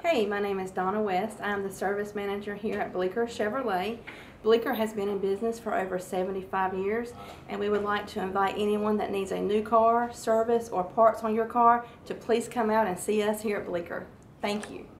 Hey, my name is Donna West. I am the service manager here at Bleecker Chevrolet. Bleecker has been in business for over 75 years, and we would like to invite anyone that needs a new car, service, or parts on your car to please come out and see us here at Bleecker. Thank you.